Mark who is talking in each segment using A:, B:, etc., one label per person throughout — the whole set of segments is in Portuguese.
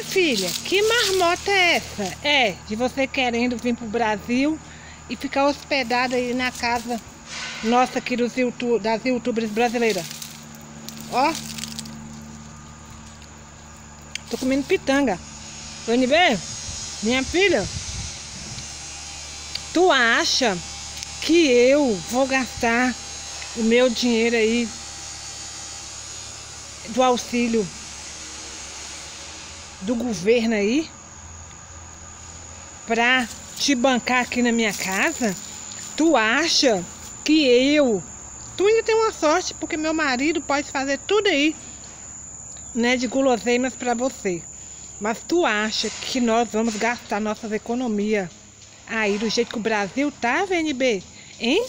A: filha, que marmota é essa? É, de você querendo vir pro Brasil e ficar hospedada aí na casa nossa aqui das youtubers brasileiras. Ó, tô comendo pitanga. Vem ver? Minha filha, tu acha que eu vou gastar o meu dinheiro aí do auxílio do governo aí pra te bancar aqui na minha casa? Tu acha que tu ainda tem uma sorte, porque meu marido pode fazer tudo aí, né, de guloseimas pra você. Mas tu acha que nós vamos gastar nossas economias aí do jeito que o Brasil tá, VNB, hein?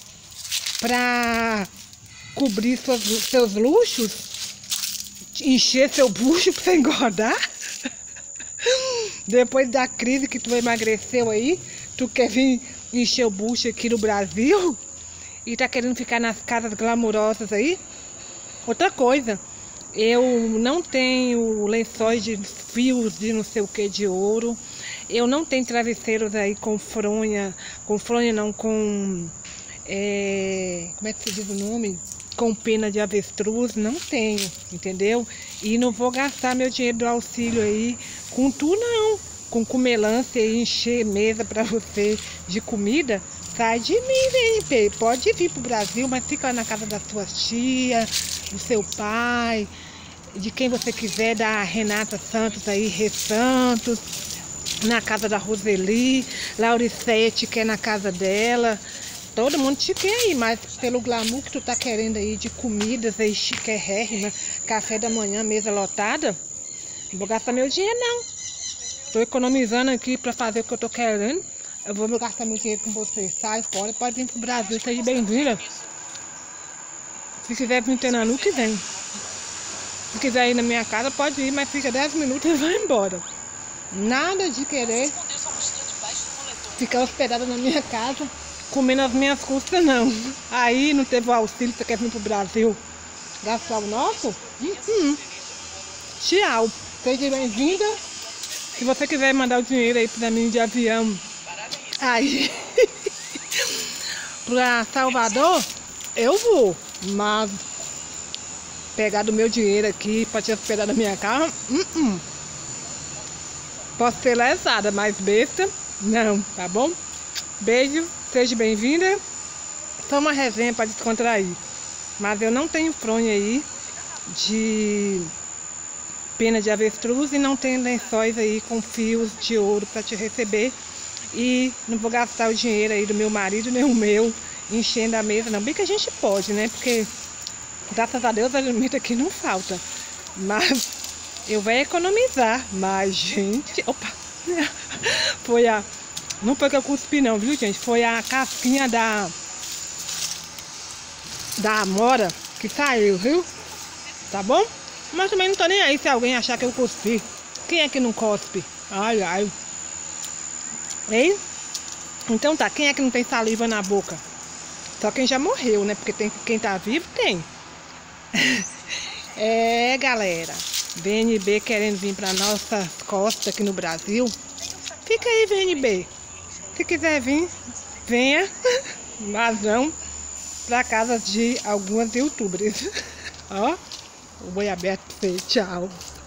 A: Pra cobrir seus luxos? Encher seu bucho pra você engordar? Depois da crise que tu emagreceu aí, tu quer vir encher o bucho aqui no Brasil? E tá querendo ficar nas casas glamourosas aí? Outra coisa, eu não tenho lençóis de fios de não sei o que de ouro. Eu não tenho travesseiros aí com fronha não, com... como é que se diz o nome? Com pena de avestruz, não tenho, entendeu? E não vou gastar meu dinheiro do auxílio aí com tu não, com comelância e encher mesa pra você de comida. Sai de mim, VNB. Pode vir pro Brasil, mas fica lá na casa da sua tia, do seu pai, de quem você quiser, da Renata Santos aí, Rê Santos, na casa da Roseli, Lauricete, que é na casa dela. Todo mundo te quer aí, mas pelo glamour que tu tá querendo aí de comidas aí chiquérrima, café da manhã, mesa lotada, não vou gastar meu dinheiro não. Tô economizando aqui pra fazer o que eu tô querendo. Eu vou gastar meu dinheiro com você. Sai fora, pode vir pro Brasil, seja bem-vinda. Se quiser vir ter na que vem. Se quiser ir na minha casa, pode ir, mas fica 10 minutos e vai embora. Nada de querer ficar hospedada na minha casa, comendo as minhas custas, não. Aí não teve o auxílio, você quer vir pro Brasil gastar o nosso? Tchau. Seja bem-vinda. Se você quiser mandar o dinheiro aí pra mim de avião aí pra Salvador, eu vou. Mas pegar do meu dinheiro aqui pra te hospedar na minha casa, posso ser lesada, mas besta não, tá bom? Beijo, seja bem-vinda. Só uma resenha para descontrair. Mas eu não tenho fronha aí de pena de avestruz e não tenho lençóis aí com fios de ouro para te receber. E não vou gastar o dinheiro aí do meu marido nem o meu enchendo a mesa não. Bem que a gente pode, né? Porque graças a Deus alimento aqui não falta. Mas eu vou economizar. Mas, gente, opa! Não foi que eu cuspi não, viu, gente? Foi a casquinha da amora que saiu, viu? Tá bom? Mas também não tô nem aí se alguém achar que eu cuspi. Quem é que não cospe? Ai, ai. Ei? Então tá, quem é que não tem saliva na boca? Só quem já morreu, né? Porque quem tá vivo tem. É, galera. VNB querendo vir pra nossas costas aqui no Brasil. Fica aí, VNB. Se quiser vir, venha. Mas não pra casa de algumas youtubers. Ó, o boi aberto pra você. Tchau.